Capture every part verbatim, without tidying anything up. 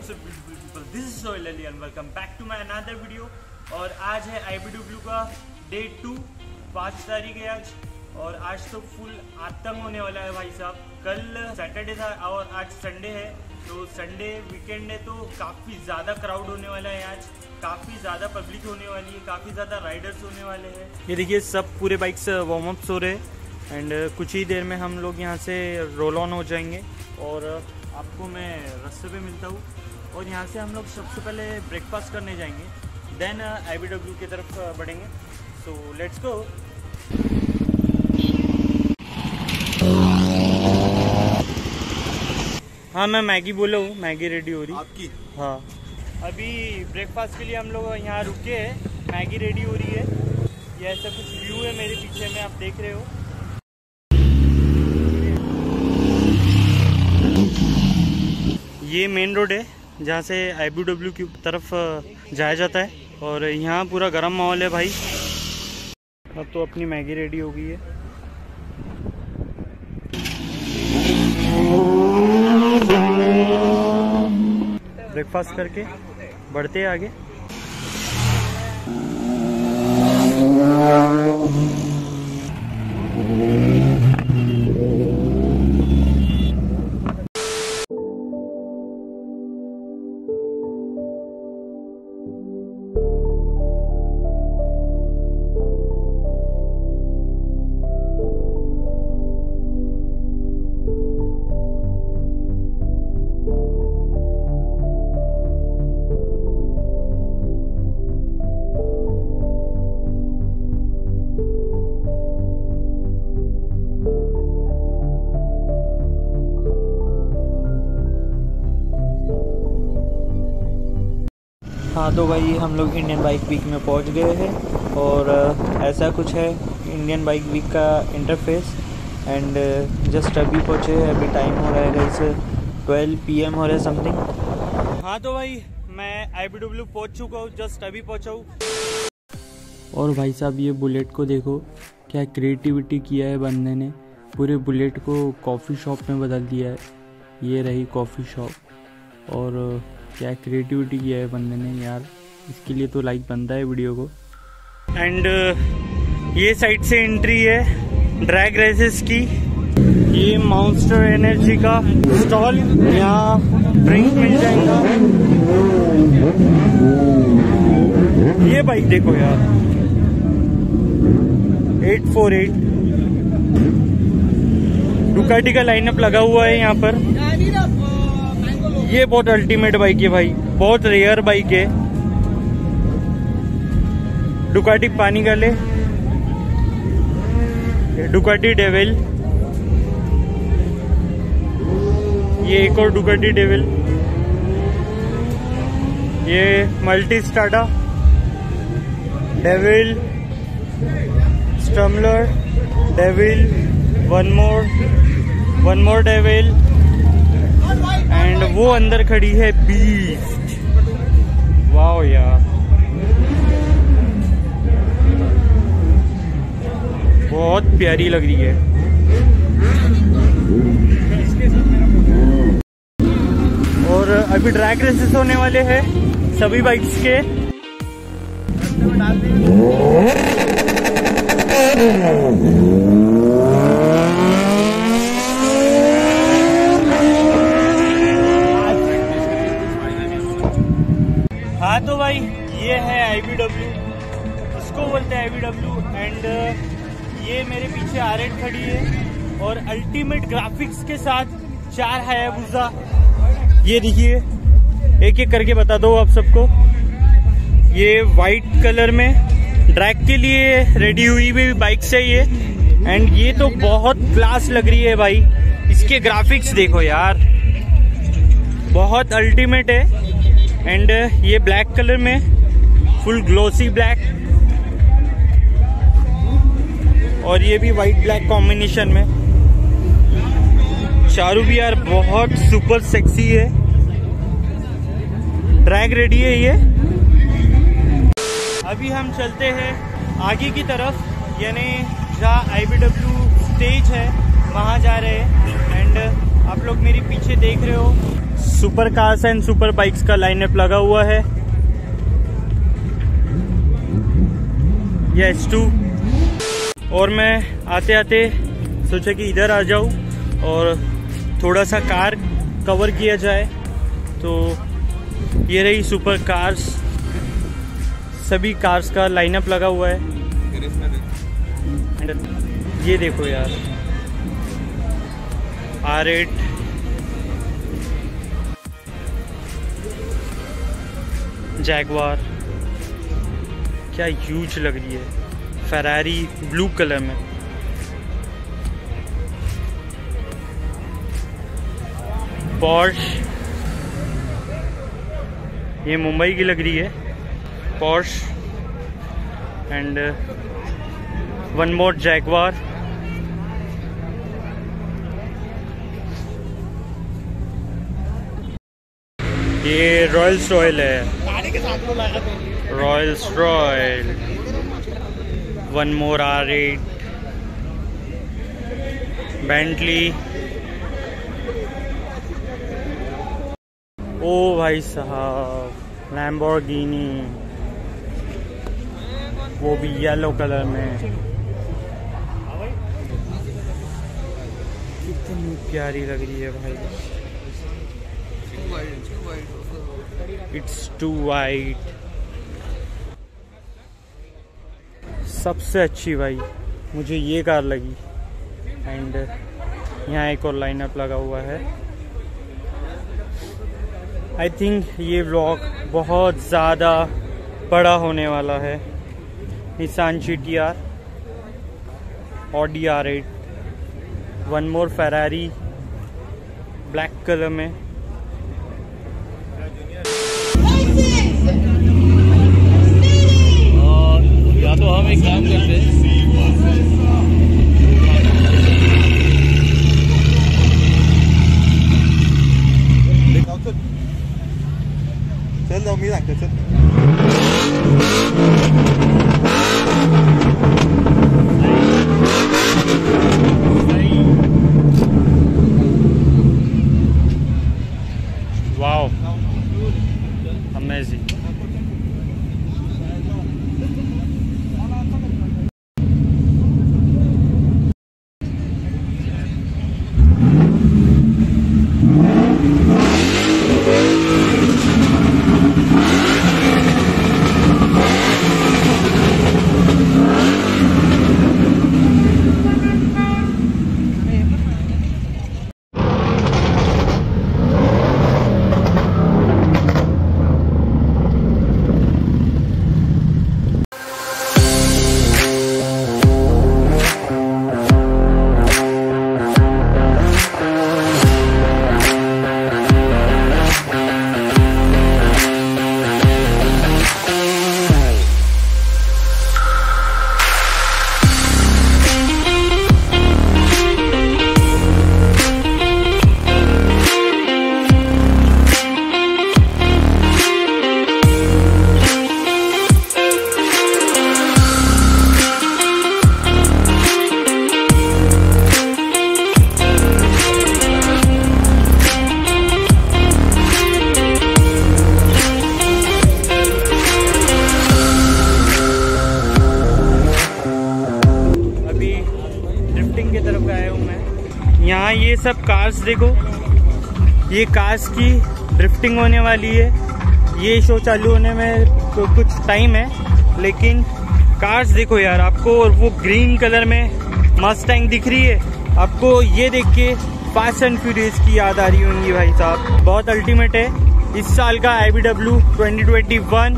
WhatsApp beautiful people, this is Sohail Ali and welcome back to my another video. और आज है I B W का day two, पाँच तारीख है आज। और आज तो फुल आतंक होने वाला है भाई साहब। कल सैटरडे था और आज संडे है, तो संडे वीकेंड है तो काफ़ी ज़्यादा क्राउड होने वाला है। आज काफ़ी ज़्यादा पब्लिक होने वाली है, काफ़ी ज़्यादा राइडर्स होने वाले हैं। ये देखिए सब पूरे बाइक्स वार्म अप्स हो रहे हैं एंड कुछ ही देर में हम लोग यहाँ से रोल ऑन हो जाएंगे और आपको मैं रास्ते पे मिलता हूँ। और यहाँ से हम लोग सबसे पहले ब्रेकफास्ट करने जाएंगे, देन आई बी डब्ल्यू की तरफ बढ़ेंगे। So let's go. हाँ मैं मैगी बोला हूँ, मैगी रेडी हो रही आपकी। हाँ अभी ब्रेकफास्ट के लिए हम लोग यहाँ रुके हैं, मैगी रेडी हो रही है। ये ऐसा कुछ व्यू है मेरे पीछे में, आप देख रहे हो। ये मेन रोड है जहाँ से आई बी डब्ल्यू की तरफ जाया जाता है और यहाँ पूरा गर्म माहौल है भाई। अब तो अपनी मैगी रेडी हो गई है। ब्रेकफास्ट करके बढ़ते हैं आगे। हाँ तो भाई हम लोग इंडियन बाइक वीक में पहुंच गए हैं और ऐसा कुछ है इंडियन बाइक वीक का इंटरफेस। एंड जस्ट अभी पहुंचे, अभी टाइम हो रहा है गाइस ट्वेल्व पी एम हो रहा है समथिंग। हाँ तो भाई मैं आई बी डब्ल्यू पहुंच चुका हूँ, जस्ट अभी पहुंचा हूँ। और भाई साहब ये बुलेट को देखो, क्या क्रिएटिविटी किया है बंदे ने। पूरे बुलेट को कॉफ़ी शॉप में बदल दिया है। ये रही कॉफ़ी शॉप और क्या क्रिएटिविटी किया है बंदे ने यार, इसके लिए तो लाइक बनता है वीडियो को। एंड ये साइड से एंट्री है ड्रैग रेसेस की। ये मॉन्स्टर एनर्जी का स्टॉल, यहाँ ड्रिंक मिल जाएगा। ये बाइक देखो यार, एट फोर एट डुकाटी का लाइनअप लगा हुआ है यहाँ पर। ये बहुत अल्टीमेट बाइक है भाई, बहुत रेयर बाइक है। डुकाटी पानी गले, डुकाटी डेविल, ये एक और डुकाटी डेविल, ये Multistrada Diavel, Scrambler Diavel, one more one more Diavel and वो अंदर खड़ी है बीस्ट। वाओ यार, बहुत प्यारी लग रही है। और अभी ड्रैग रेसेस होने वाले हैं सभी बाइक्स के। हाँ तो भाई ये है आई बी डब्ल्यू, इसको बोलते हैं आई बी डब्ल्यू। एंड ये मेरे पीछे आर एट खड़ी है और अल्टीमेट ग्राफिक्स के साथ चार हायाबुसा। ये देखिए, एक एक करके बता दो आप सबको। ये वाइट कलर में ड्रैग के लिए रेडी हुई हुई बाइक्स है ये। एंड ये तो बहुत क्लास लग रही है भाई, इसके ग्राफिक्स देखो यार, बहुत अल्टीमेट है। एंड ये ब्लैक कलर में, फुल ग्लोसी ब्लैक, और ये भी वाइट ब्लैक कॉम्बिनेशन में। चारू भी यार बहुत सुपर सेक्सी है। ड्रैग रेडी है ये। अभी हम चलते हैं आगे की तरफ, यानी जहाँ आई बी डब्ल्यू स्टेज है वहाँ जा रहे हैं। एंड आप लोग मेरे पीछे देख रहे हो super cars and super bikes का लाइनअप लगा हुआ है। ये एच टू। और मैं आते आते सोचा कि इधर आ जाऊँ और थोड़ा सा कार कवर किया जाए। तो ये रही सुपर कार्स, सभी कार्स का लाइनअप लगा हुआ है। ये देखो यार, आर एट, जैगवार, क्या ह्यूज लग रही है। फेरारी ब्लू कलर में, पोर्श, ये मुंबई की लग रही है, Porsche. And one more Jaguar. ये रॉयल्स रॉयल है, Rolls Royce. One more R eight, Bentley. ओ भाई साहब, लैम्बोर्गिनी, वो भी येलो कलर में। कितनी प्यारी लग रही है भाई। It's too white. सबसे अच्छी भाई मुझे ये कार लगी। एंड यहाँ एक और लाइनअप लगा हुआ है। आई थिंक ये व्लॉग बहुत ज़्यादा बड़ा होने वाला है। Nissan G T R, Audi R eight, one more Ferrari black colour में। या तो हम एक काम करते हैं, चल जाओ मी लागते चल। Wow, amazing. यहाँ ये सब कार्स देखो, ये कार्स की ड्रिफ्टिंग होने वाली है। ये शो चालू होने में तो कुछ टाइम है, लेकिन कार्स देखो यार आपको। और वो ग्रीन कलर में मस्टैंग दिख रही है आपको, ये देख के फास्ट एंड फ्यूरियस की याद आ रही होंगी भाई साहब। बहुत अल्टीमेट है इस साल का I B W twenty twenty one.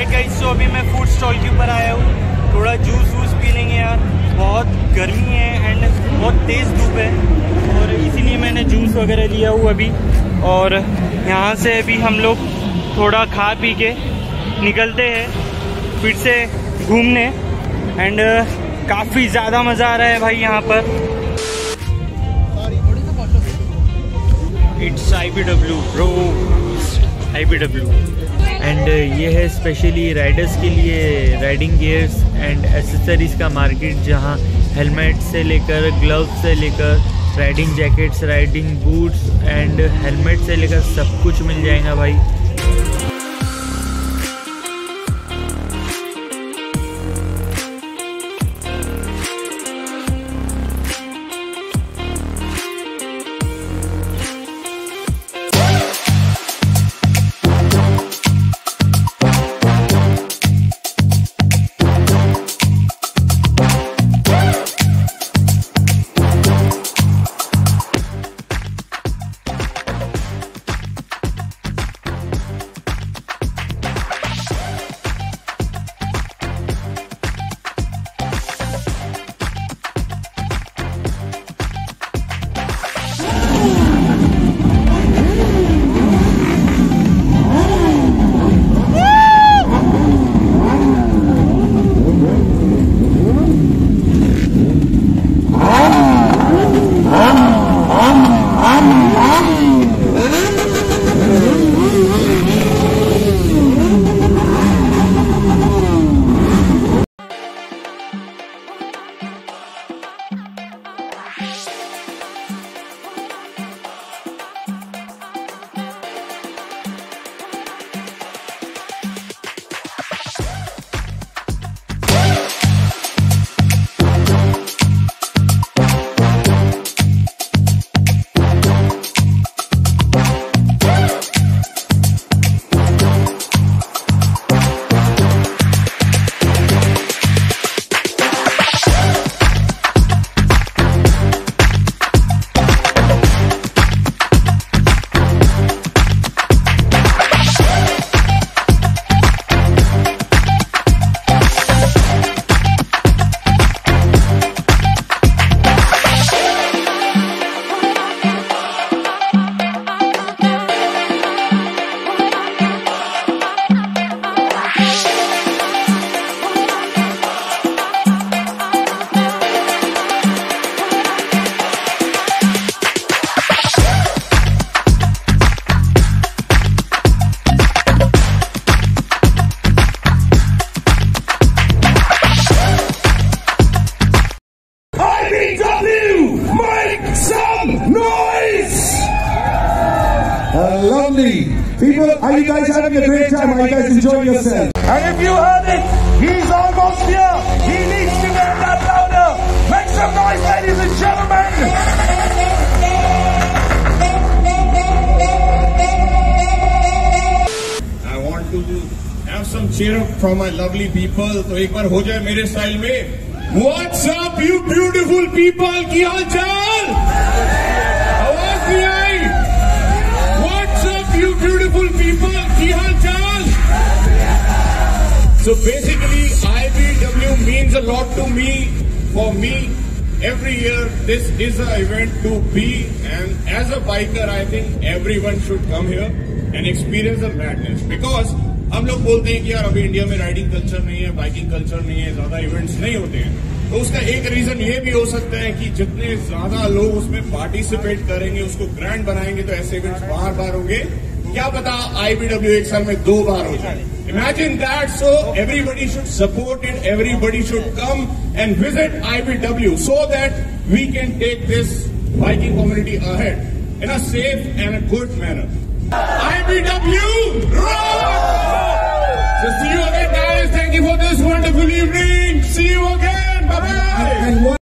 Alright guys, तो अभी मैं फूड स्टॉल के ऊपर आया हूँ, थोड़ा जूस वूस पी लेंगे यार। बहुत गर्मी है एंड बहुत तेज़ धूप है, और इसीलिए मैंने जूस वगैरह लिया हूँ अभी। और यहाँ से अभी हम लोग थोड़ा खा पी के निकलते हैं फिर से घूमने। एंड काफ़ी ज़्यादा मज़ा आ रहा है भाई यहाँ पर। It's I B W bro, I B W. And ये है स्पेशली राइडर्स के लिए राइडिंग गियर्स एंड एसेसरीज़ का मार्केट, जहाँ हेलमेट से लेकर ग्लव्स से लेकर riding jackets, riding boots and helmet से लेकर सब कुछ मिल जाएगा भाई। Lovely. People, are you guys having a great time? Are you guys enjoying yourselves? And if you heard it, he's almost here. He needs to get that louder. Make some noise, ladies and gentlemen. I want to have some cheer up from my lovely people. तो एक बार हो जाए मेरे style में. What's up, you beautiful people? की हाल चाल? आवाज नहीं आई? What's up, you beautiful people? की हाल चाल? So basically, I B W means a lot to me. For me, every year this is an event to be, and as a biker, I think everyone should come here and experience the madness. Because हम लोग बोलते हैं कि यार अभी India में riding culture नहीं है, बाइकिंग कल्चर नहीं है, ज्यादा इवेंट्स नहीं होते हैं. तो उसका एक रीजन ये भी हो सकता है कि जितने ज्यादा लोग उसमें पार्टिसिपेट करेंगे, उसको ग्रैंड बनाएंगे, तो ऐसे इवेंट्स बार बार होंगे. क्या पता आईबीडब्ल्यू एक साल में दो बार हो जाए. Imagine that. So everybody should support it. Everybody should come and visit I B W so that we can take this biking community ahead in a safe and a good manner. I B W, rock! So see you again, guys. Thank you for this wonderful evening. See you again. Bye bye.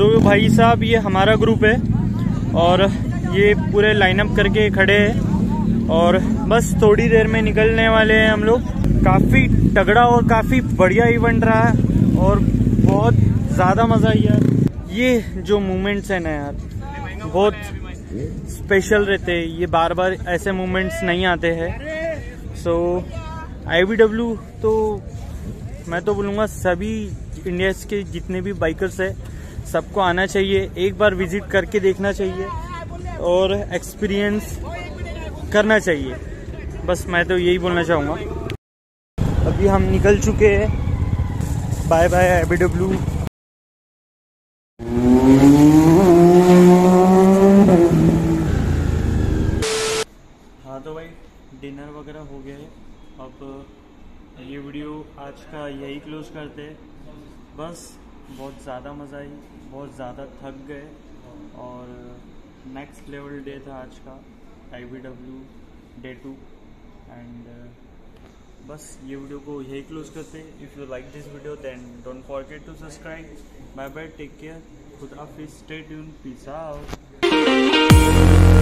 सो भाई साहब ये हमारा group है और ये पूरे lineup करके खड़े हैं और बस थोड़ी देर में निकलने वाले हैं हम लोग। काफ़ी तगड़ा और काफ़ी बढ़िया इवेंट रहा है और बहुत ज़्यादा मज़ा आया। ये जो मोमेंट्स हैं ना यार, बहुत स्पेशल रहते हैं। ये बार बार ऐसे मोमेंट्स नहीं आते हैं। सो आई वी डब्ल्यू तो मैं तो बोलूँगा सभी इंडिया के जितने भी बाइकर्स हैं सबको आना चाहिए, एक बार विजिट करके देखना चाहिए और एक्सपीरियंस करना चाहिए। बस मैं तो यही बोलना चाहूँगा। अभी हम निकल चुके हैं। Bye bye I V W. हाँ तो भाई डिनर वगैरह हो गया है। अब ये वीडियो आज का यही क्लोज करते हैं। बस बहुत ज़्यादा मज़ा आई, बहुत ज़्यादा थक गए और नेक्स्ट लेवल डे था आज का I V W day two. And बस ये वीडियो को यही क्लोज करते हैं। If you like this video then don't forget to subscribe. Bye bye, take care, खुदा हाफिज़, स्टे ट्यून्ड, पीस आउट।